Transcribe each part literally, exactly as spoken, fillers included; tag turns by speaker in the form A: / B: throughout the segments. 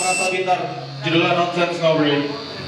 A: asal gitar, judulnya Nonsense Ngobrol.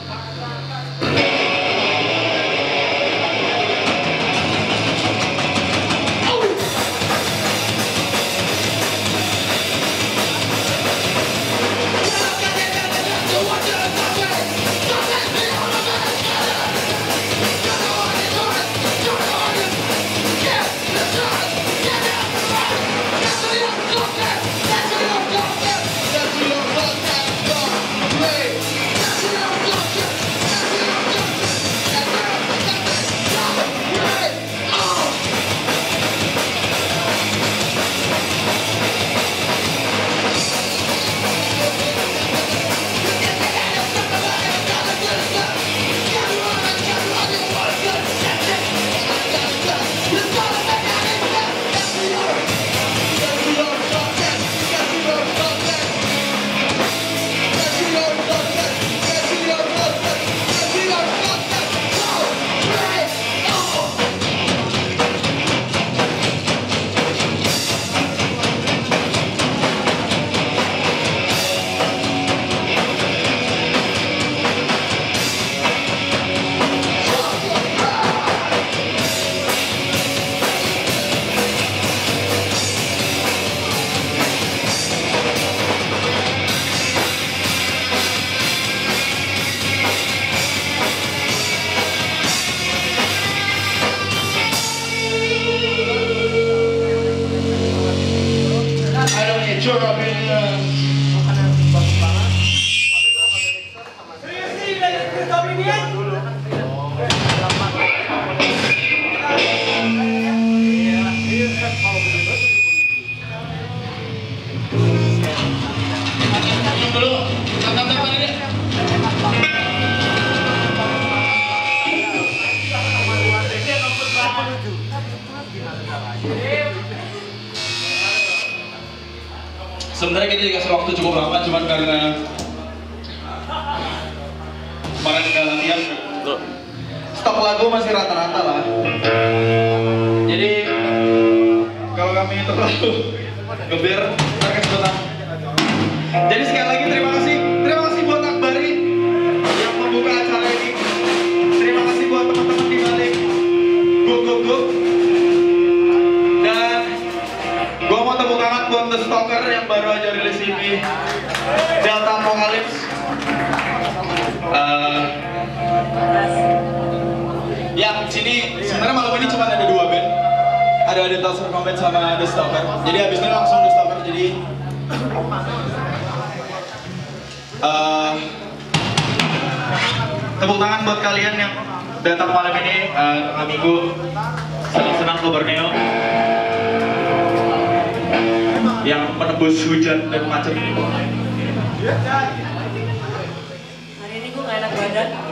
A: Sebenarnya kita dikasih waktu cukup lama, cuman karena kemarin nggak latihan, stok lagu masih rata-rata lah. Jadi kalau kami terlalu ngebir, ntar kesulitan. Jadi sekali lagi terima kasih, terima kasih buat Akbari yang membuka acara ini. Terima kasih buat teman-teman di balik Go Go Go. Gua mau tepuk tangan buat The Stalker yang baru aja rilis E P Delta Apocalypse. Uh, yang sini sebenarnya malam ini cuma ada dua band, ada The Toaster Combat sama The Stalker. Jadi habis ini langsung The Stalker. Jadi uh, tepuk tangan buat kalian yang datang malam ini, uh, tengah minggu. Senang-senang ke Borneo yang menembus hujan dan macet.
B: Hari ini gue gak enak badan.